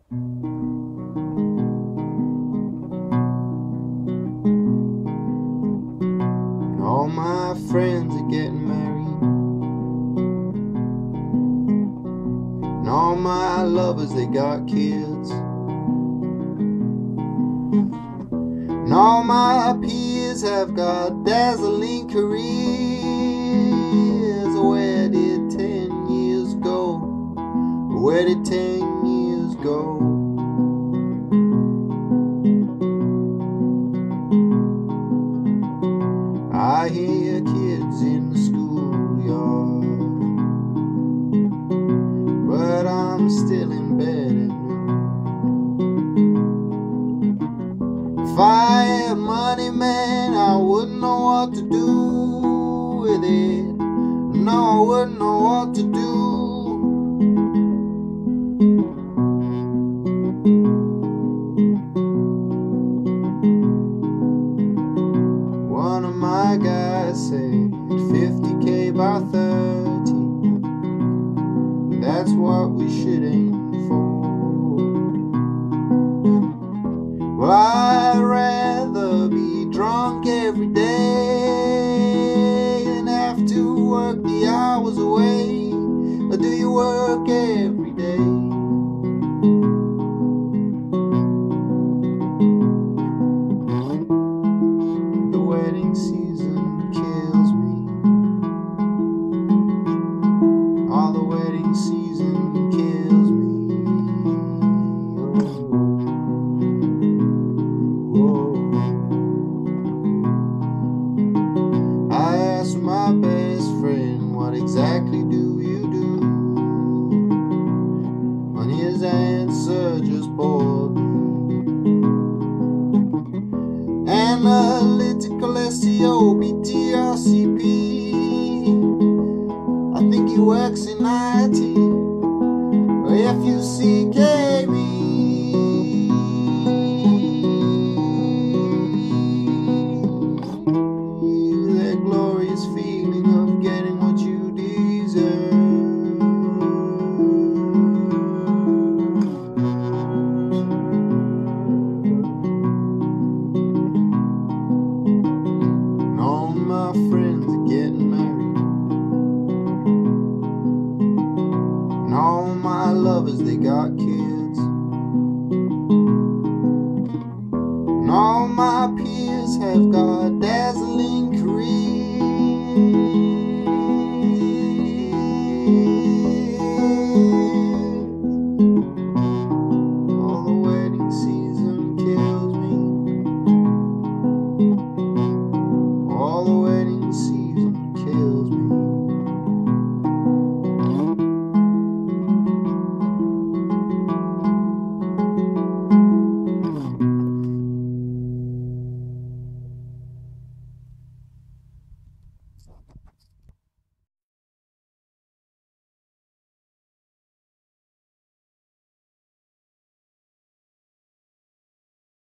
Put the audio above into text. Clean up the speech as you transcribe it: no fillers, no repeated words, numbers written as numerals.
All my friends are getting married, and all my lovers, they got kids, and all my peers have got dazzling careers. Where did 10 years go? Where did 10 years go? I hear kids in the schoolyard, but I'm still in bed at noon. If I had money, man, I wouldn't know what to do with it. No, I wouldn't know what to do. One of my guys said 50K by 30, that's what we should aim for. Well, I'd rather be drunk every day than have to work the hours away. Or do you work every day? The wedding season kills me. All the wedding season kills me. I asked my best friend, what exactly do you do? And his answer just bored me. Analytical SEO, BTRCP. I think he works in IT, or FUCKB. That glorious feeling of getting what you deserve. And all my friends are getting married, and all my lovers, they got kids, and all my peers have got dads.